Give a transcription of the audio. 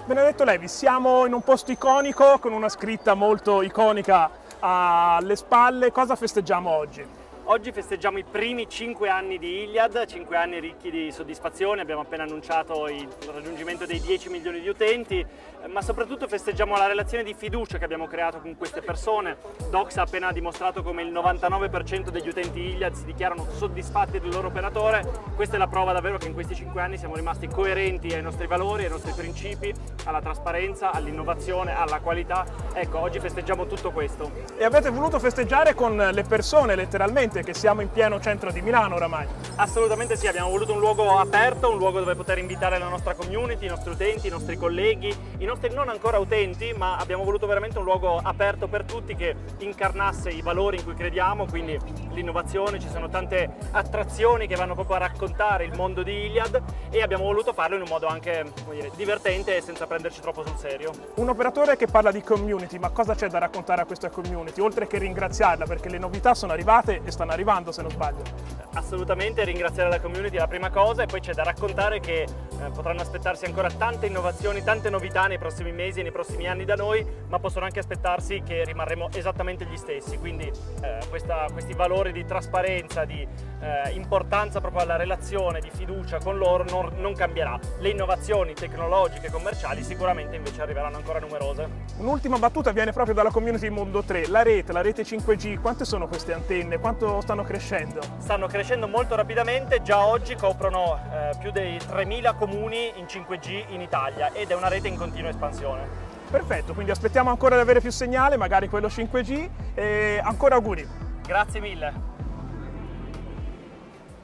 Benedetto Levi, siamo in un posto iconico con una scritta molto iconica alle spalle. Cosa festeggiamo oggi? Oggi festeggiamo i primi 5 anni di Iliad, 5 anni ricchi di soddisfazione, abbiamo appena annunciato il raggiungimento dei 10 milioni di utenti, ma soprattutto festeggiamo la relazione di fiducia che abbiamo creato con queste persone. Dox ha appena dimostrato come il 99% degli utenti Iliad si dichiarano soddisfatti del loro operatore. Questa è la prova davvero che in questi 5 anni siamo rimasti coerenti ai nostri valori, ai nostri principi, alla trasparenza, all'innovazione, alla qualità. Ecco, oggi festeggiamo tutto questo. E avete voluto festeggiare con le persone, letteralmente, che siamo in pieno centro di Milano oramai. Assolutamente sì, abbiamo voluto un luogo aperto, un luogo dove poter invitare la nostra community, i nostri utenti, i nostri colleghi, i nostri non ancora utenti, ma abbiamo voluto veramente un luogo aperto per tutti che incarnasse i valori in cui crediamo, quindi l'innovazione, ci sono tante attrazioni che vanno proprio a raccontare il mondo di Iliad e abbiamo voluto farlo in un modo anche, come dire, divertente e senza prenderci troppo sul serio. Un operatore che parla di community, ma cosa c'è da raccontare a questa community? Oltre che ringraziarla, perché le novità sono arrivate e stanno arrivando, se non sbaglio. Assolutamente, ringraziare la community è la prima cosa e poi c'è da raccontare che potranno aspettarsi ancora tante innovazioni, tante novità nei prossimi mesi e nei prossimi anni da noi, ma possono anche aspettarsi che rimarremo esattamente gli stessi, quindi questi valori di trasparenza, di importanza proprio alla relazione, di fiducia con loro non cambierà. Le innovazioni tecnologiche e commerciali sicuramente invece arriveranno ancora numerose. Un'ultima battuta viene proprio dalla community Mondo 3, la rete 5G, quante sono queste antenne? Quanto stanno crescendo? Stanno crescendo molto rapidamente, già oggi coprono più dei 3.000 comuni in 5G in Italia ed è una rete in continua espansione. Perfetto, quindi aspettiamo ancora di avere più segnale, magari quello 5G e ancora auguri. Grazie mille.